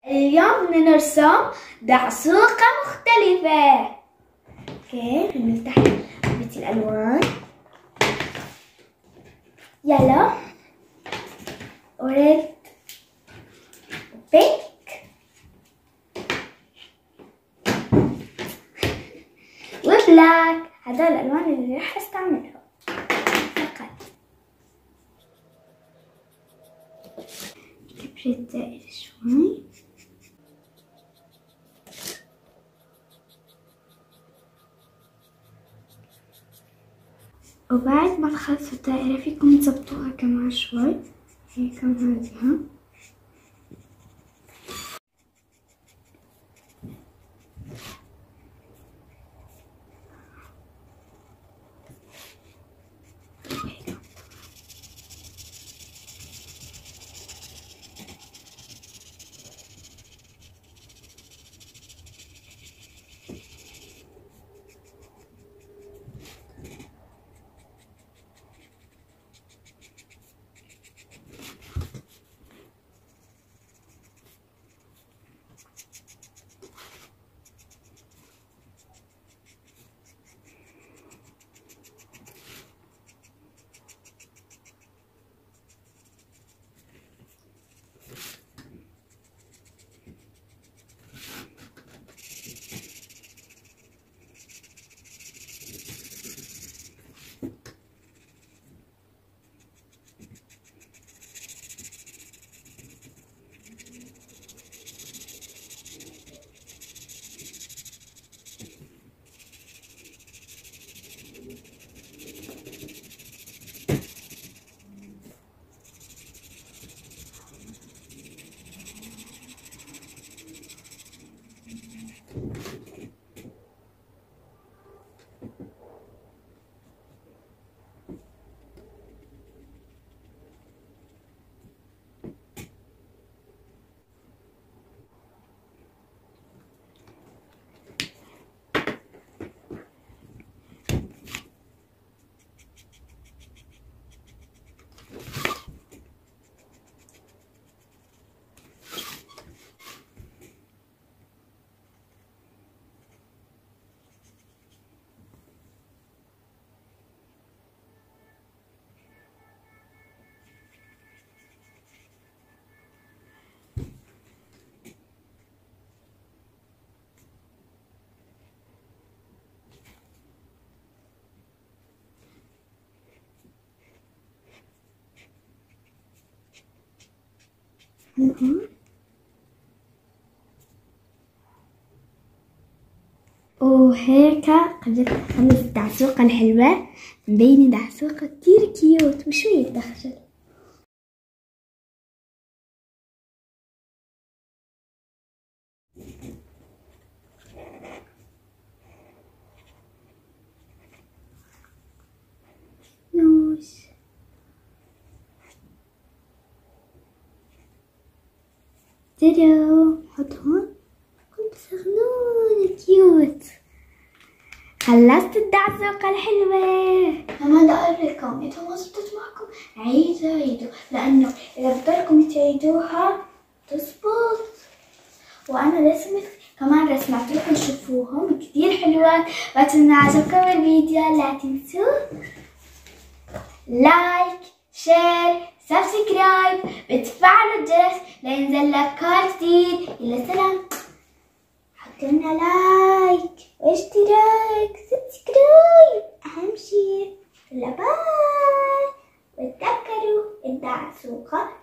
اليوم بدنا نرسم دعسوقة مختلفة. اوكي نفتح علبة الألوان. يلا وريد بينك وبلاك، هذول الألوان اللي راح استعملها فقط. كبريت زائد شوي. وبعد ما تخلصوا الدائرة فيكم تظبطوها كمان شوي، هي كمان هاديها. وهيك قدرت أخلص الدعسوقة الحلوة، مبينة دعسوقة كتير كيوت وشوية دخجل. نوش ترى حط هون كنت صغنونة كيوت. خلصت الدعسوقة الحلوة. كمان بدي أقولكم إذا ما زبطت معكم عيدوا لأنه إذا بتضلكم تعيدوها تزبط. وأنا رسمت كمان رسمت لكم شوفوهم كتير حلوات. وأتمنى عجبكم الفيديو. لا تنسوا لايك شير سبسكرايب وتفعلوا الجرس لينزل لك كل جديد. يلا سلام. حطولنا لايك واشتراك سبسكرايب أهم شي. يلا باي. وتذكروا الدعسوقة